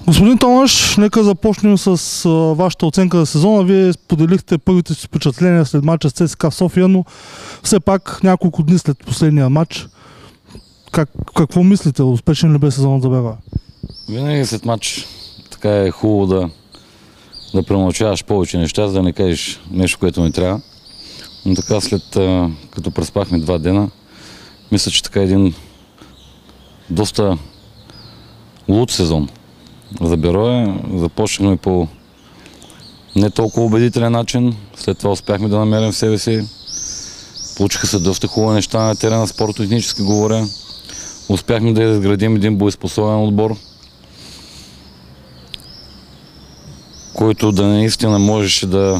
Господин Томаш, нека започнем с вашата оценка за сезона. Вие споделихте първите си впечатления след мача с ЦСКА в София, но все пак няколко дни след последния матч. Какво мислите? Успешен ли бе сезонът за БГ? Винаги след матч така е хубаво да премълчаваш повече неща, за да не кажеш нещо, което не трябва. Но така като преспахме 2 дена, мисля, че така един доста луд сезон за Берое. Започнахме по не толкова убедителен начин, след това успяхме да намерим в себе си. Получиха се доста хубави неща на терена, спортно-технически говоря. Успяхме да изградим един боеспособен отбор, който да наистина можеше да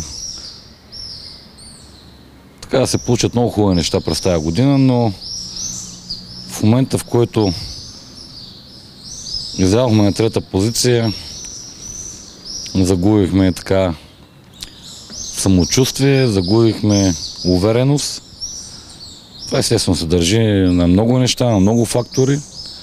се получат много хубави неща през тази година, но в момента, в който излязохме на 3-та позиция, загубихме така самочувствие, загубихме увереност. Това естествено се държи на много неща, на много фактори,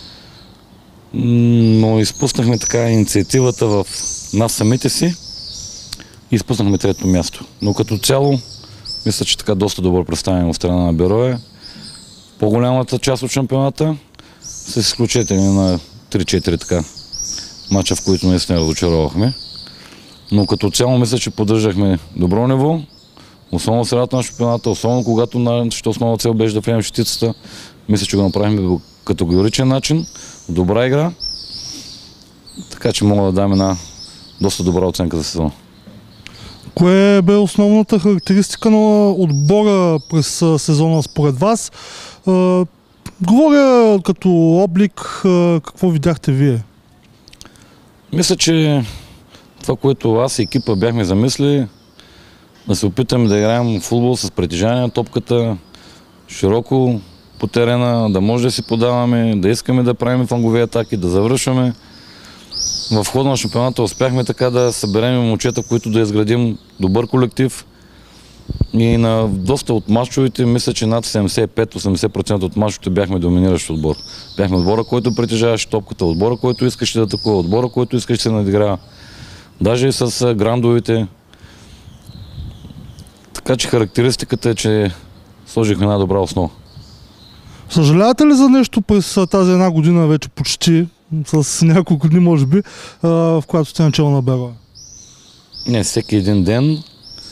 но изпуснахме така инициативата в нас самите си и изпуснахме 3-то място. Но като цяло, мисля, че така доста добър представяне в страна на Берое. По-голямата част от шампионата, с изключение на 3-4 така мача, в които наистина разочаровахме. Но като цяло мисля, че поддържахме добро ниво, особено в средата на шампионата, особено когато нашата основна цел беше да приемем шестицата. Мисля, че го направихме по категоричен начин, добра игра, така че мога да дам една доста добра оценка за сезона. Кое бе основната характеристика на отбора през сезона според вас? Говоря като облик, какво видяхте вие? Мисля, че това, което аз и екипа бяхме замислили, да се опитаме да играем футбол с притежание на топката, широко по терена, да може да си подаваме, да искаме да правим флангови атаки, да завършваме. В хода на шампионата успяхме така да съберем момчета, които да изградим добър колектив. И на доста от мачовете, мисля, че над 75-80% от мачовете бяхме доминиращ отбор. Бяхме отбора, който притежаваше топката, отбора, който искаше да атакува, отбора, който искаше да се надиграва. Даже и с грандовите. Така че характеристиката е, че сложихме една добра основа. Съжалявате ли за нещо през тази една година вече почти, с няколко дни може би, в която сте начало на Берое? Не, всеки един ден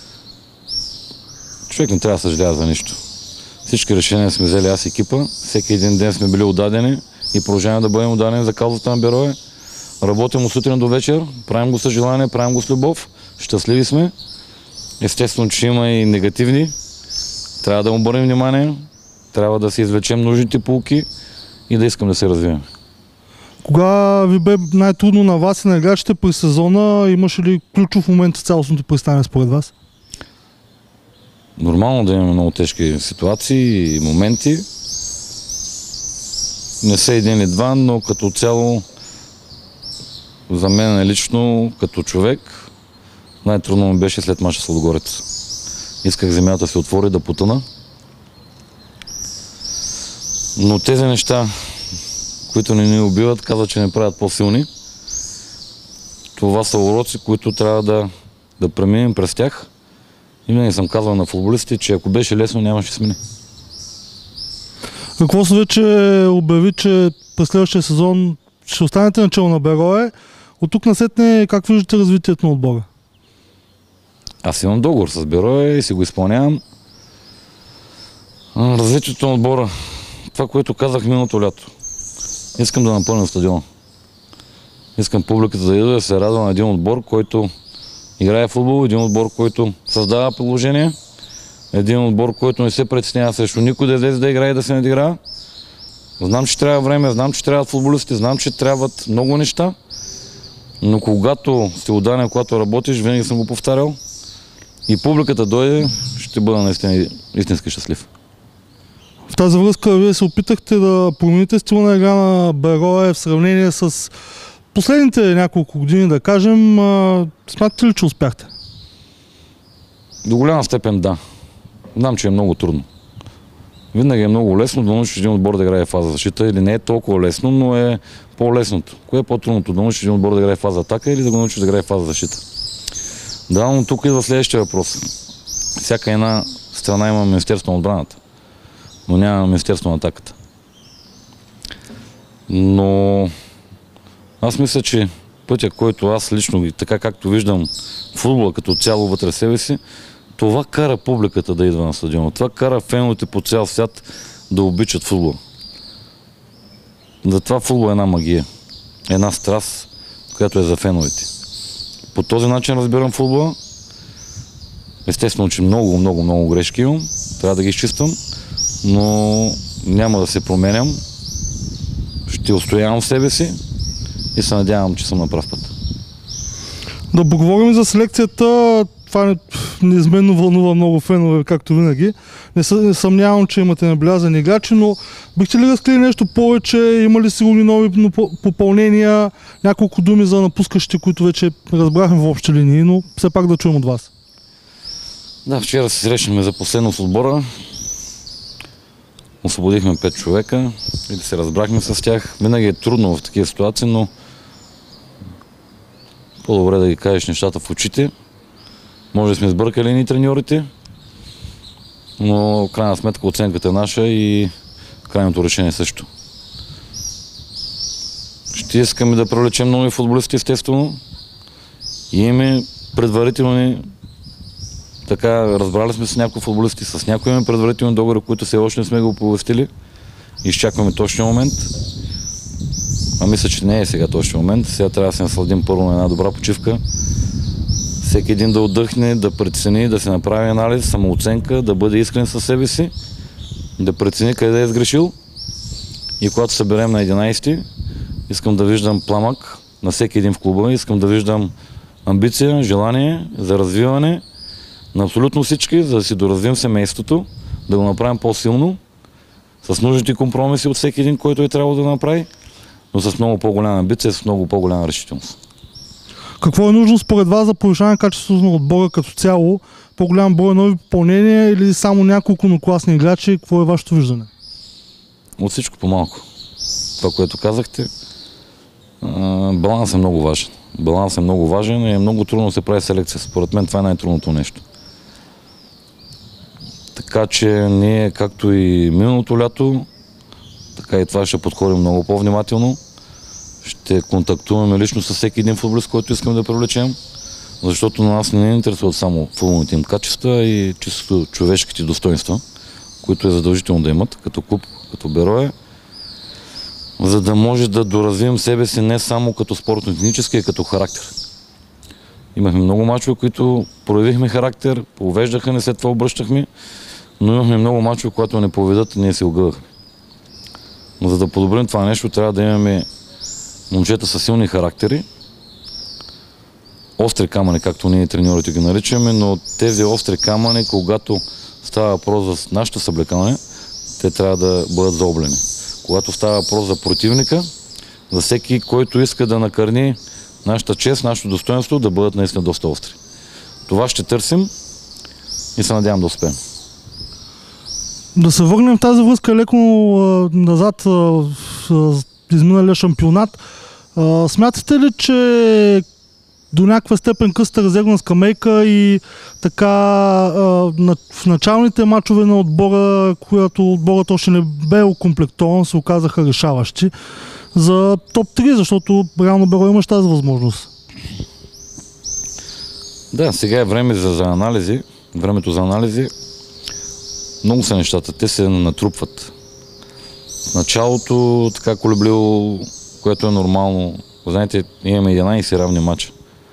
човек не трябва да съжалява за нищо. Всички решения сме взели аз и екипа, всеки един ден сме били отдадени и продължаваме да бъдем отдадени за каузата на Берое. Работим от сутрин до вечер, правим го с желание, правим го с любов, щастливи сме. Естествено, че има и негативни. Трябва да му обърнем внимание, трябва да си извлечем нужните поуки и да искам да се развием. Кога ви бе най-трудно на вас и на играчите през сезона? Имаше ли ключов момент в цялостното представяне според вас? Нормално да имаме много тежки ситуации и моменти. Не са един и два, но като цяло за мен лично, като човек, най-трудно ми беше след мача с Лудогорец. Исках земята се отвори, да потъна. Но тези неща, които не ни убиват, казват, че не правят по-силни. Това са уроци, които трябва да преминем през тях. И винаги съм казвал на футболистите, че ако беше лесно, нямаше смени. Ръководството вече обяви, че през следващия сезон ще останете начало на Берое. От тук насетне как виждате развитието на отбора? Аз имам договор с Берое и си го изпълнявам. Развитието на отбора, това, което казах миналото лято. Искам да напълним стадиона. Искам публиката да иде да се радва на един отбор, който играе футбол, един отбор, който създава положение, един отбор, който не се притеснява срещу никой да излезе да играе и да се надиграе. Знам, че трябва време, знам, че трябват футболисти, знам, че трябват много неща, но когато сте отдаден, когато работиш, винаги съм го повтарял и публиката дойде, ще бъда наистина истински щастлив. В тази връзка вие се опитахте да промените стила на игра на Берое в сравнение с последните няколко години, да кажем. Смятате ли, че успяхте? До голяма степен да. Знам, че е много трудно. Винаги е много лесно да научиш един отбор да играе фаза защита или не е толкова лесно, но е по-лесното? Кое е по-трудното? Да научиш един отбор да играе в фаза атака или да го научиш да играе в фаза защита? Да, но тук идва следващия въпрос. Всяка една страна има Министерство на отбраната, но няма Министерство на атаката. Но аз мисля, че пътя, който аз лично и така както виждам футбола като цяло вътре в себе си, това кара публиката да идва на стадиона. Това кара феновете по цял свят да обичат футбола. Затова футбол е една магия. Една страст, която е за феновете. По този начин разбирам футбола. Естествено, че много грешки имам. Трябва да ги изчиствам. Но няма да се променям. Ще устоявам в себе си и се надявам, че съм на прав път. Да поговорим за селекцията. Това неизменно вълнува много фенове, както винаги. Не съмнявам, че имате набелязани играчи, но бихте ли разкрили нещо повече? Има ли сигурни нови попълнения? Няколко думи за напускащите, които вече разбрахме в общи линии, но все пак да чуем от вас. Да, вчера се срещнахме за последно с отбора. Освободихме 5 човека и да се разбрахме с тях. Винаги е трудно в такива ситуации, но по-добре да ги кажеш нещата в очите. Може да сме сбъркали ни треньорите, но в крайна сметка оценката е наша и крайното решение също. Ще искаме да привлечем нови футболисти, естествено. И имаме предварителни, така разбрали сме с някои футболисти, с някои имаме предварителни договори, които все още не сме го оповестили. Изчакваме точния момент. А мисля, че не е сега точния момент. Сега трябва да се насладим първо на една добра почивка. Всеки един да отдъхне, да прецени, да се направи анализ, самооценка, да бъде искрен със себе си, да прецени къде е сгрешил. И когато съберем на 11-ти, искам да виждам пламък на всеки един в клуба, искам да виждам амбиция, желание за развиване на абсолютно всички, за да си доразвием семейството, да го направим по-силно, с нужните компромиси от всеки един, който е трябвало да направи, но с много по-голяма амбиция, с много по-голяма решителност. Какво е нужно според вас за повишаване на качеството на отбора като цяло? По-голям брой нови попълнения или само няколко накласни играчи? Какво е вашето виждане? От всичко по-малко. Това, което казахте, баланс е много важен. Баланс е много важен и е много трудно да се прави селекция. Според мен това е най-трудното нещо. Така че ние, както и миналото лято, така и това ще подходим много по-внимателно. Ще контактуваме лично с всеки един футболист, който искаме да привлечем, защото на нас не ни интересуват само футболните им качества и чисто човешките достоинства, които е задължително да имат, като клуб, като Берое, за да може да доразвием себе си не само като спортно-технически, а като характер. Имахме много мачове, които проявихме характер, повеждаха ни, след това обръщахме, но имахме много мачове, когато не поведат и ние се огъвахме. Но за да подобрим това нещо, трябва да имаме момчета са силни характери, остри камъни, както ние треньорите ги наричаме, но тези остри камъни, когато става въпрос за нашето съблекане, те трябва да бъдат заоблени. Когато става въпрос за противника, за всеки, който иска да накърни нашата чест, нашето достоинство, да бъдат наистина доста остри. Това ще търсим и се надявам да успеем. Да се върнем в тази връзка леко назад в изминалия шампионат. Смятате ли, че до някаква степен късата резервна скамейка и така в началните мачове на отбора, когато отборът още не бе окомплектован, се оказаха решаващи за топ 3, защото реално Берое имаш тази възможност? Да, сега е време за анализи. Времето за анализи. Много са нещата. Те се натрупват. В началото така колебливо, което е нормално. Знаете, имаме 11 равни мача.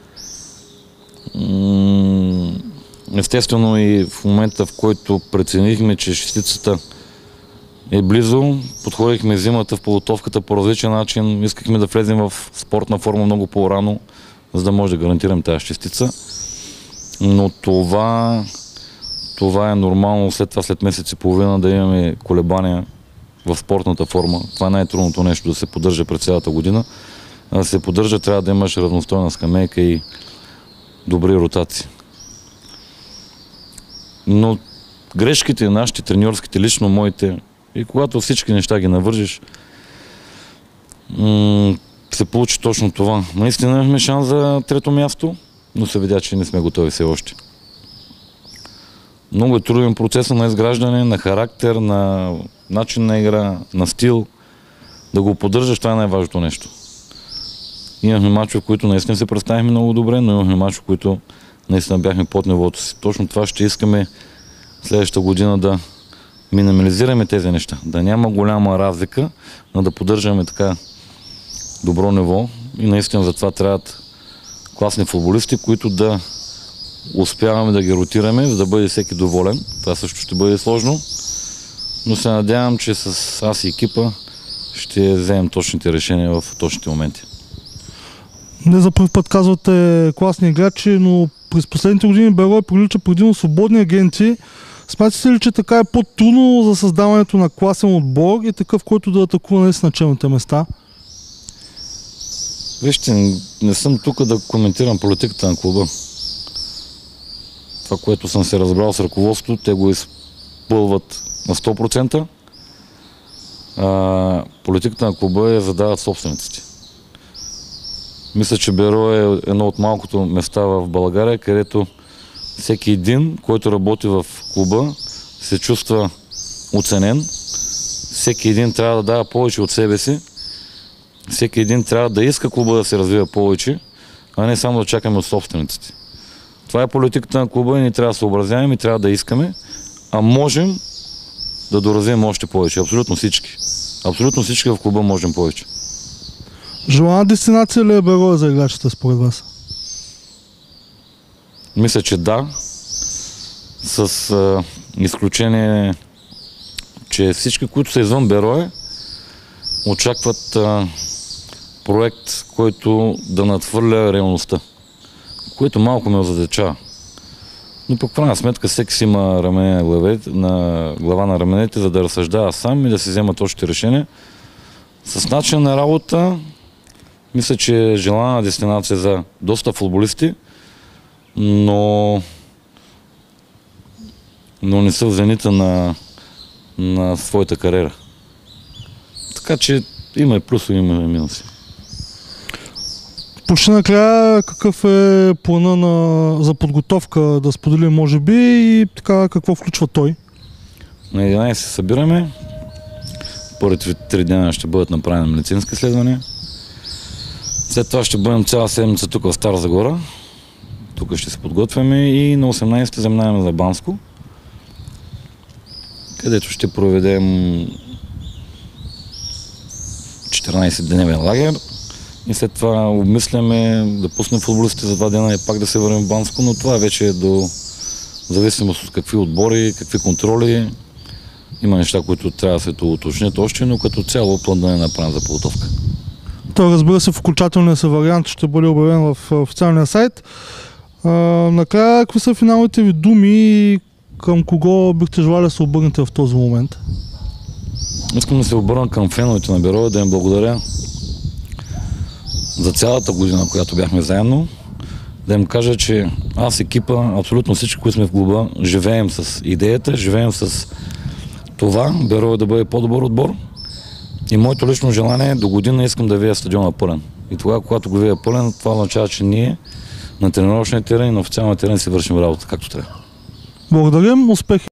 Естествено и в момента, в който преценихме, че шестицата е близо, подходихме зимата в подготовката по различен начин. Искахме да влезем в спортна форма много по-рано, за да може да гарантираме тази шестица. Но това е нормално след месец и половина да имаме колебания в спортната форма. Това е най-трудното нещо, да се поддържа през цялата година. А да се поддържа, трябва да имаш равностойна скамейка и добри ротации. Но грешките, нашите треньорските, лично моите, и когато всички неща ги навържиш, се получи точно това. Наистина имахме шанс за трето място, но се видя, че не сме готови все още. Много е труден процес на изграждане, на характер, на начин на игра, на стил. Да го поддържаш, това е най-важното нещо. Имахме мачове, в които наистина се представихме много добре, но имахме мачове, в които наистина бяхме под нивото си. Точно това ще искаме следващата година да минимализираме тези неща. Да няма голяма разлика, но да поддържаме така добро ниво. И наистина за това трябват класни футболисти, които да успяваме да ги ротираме, за да бъде всеки доволен. Това също ще бъде сложно, но се надявам, че с аз и екипа ще вземем точните решения в точните моменти. Не за първ път казвате класни играчи, но през последните години Берое прилича предимно свободни агенти. Смятате ли, че така е по-трудно за създаването на класен отбор и такъв, който да атакува наистина челните места? Вижте, не съм тук да коментирам политиката на клуба. Това, което съм се разбрал с ръководството, те го изпълват на 100%. Политиката на клуба я задават собствениците. Мисля, че Берое е едно от малкото места в България, където всеки един, който работи в клуба, се чувства оценен. Всеки един трябва да дава повече от себе си. Всеки един трябва да иска клуба да се развива повече, а не само да чакаме от собствениците. Това е политиката на клуба и ни трябва да съобразяваме и трябва да искаме, а можем да доразвием още повече. Абсолютно всички. Абсолютно всички в клуба можем повече. Желана дестинация ли е Берое за играчите според вас? Мисля, че да. С изключение, че всички, които са извън Берое, очакват проект, който да надхвърля реалността, което малко ме озадачава. Но по крайна сметка всеки си има рамене на глава на раменете, за да разсъждава сам и да си взема точните решения. С начин на работа, мисля, че е желана дестинация за доста футболисти, но не са в зенита на своята кариера. Така че има и плюсове, има и минуси. Почти накрая, какъв е плана за подготовка, да споделим може би, и така какво включва той? На 11 се събираме. Първите 3 дена ще бъдат направени медицински изследвания. След това ще бъдем цяла седмица тук в Стара Загора. Тук ще се подготвяме и на 18 заминаваме за Банско, където ще проведем 14-дневен лагер и след това обмисляме да пуснем футболистите за 2 дена и пак да се върнем в Банско, но това вече е до зависимост от какви отбори, какви контроли. Има неща, които трябва да се уточнят още, но като цяло план да не направим за подготовка. Той, разбира се, в окончателния си вариант ще бъде обявен в официалния сайт. Накрая, какви са финалните ви думи и към кого бихте желали да се обърнете в този момент? Искам да се обърна към феновете на Берое, да им благодаря за цялата година, която бяхме заедно. Да им кажа, че аз, екипа, абсолютно всички, които сме в клуба, живеем с идеята, живеем с това Берое да бъде по-добър отбор. И моето лично желание е до година искам да видя стадиона пълен. И тогава, когато го видя пълен, това означава, че ние на тренировъчния терен и на официалния терен си вършим работа както трябва. Благодарим, успехи!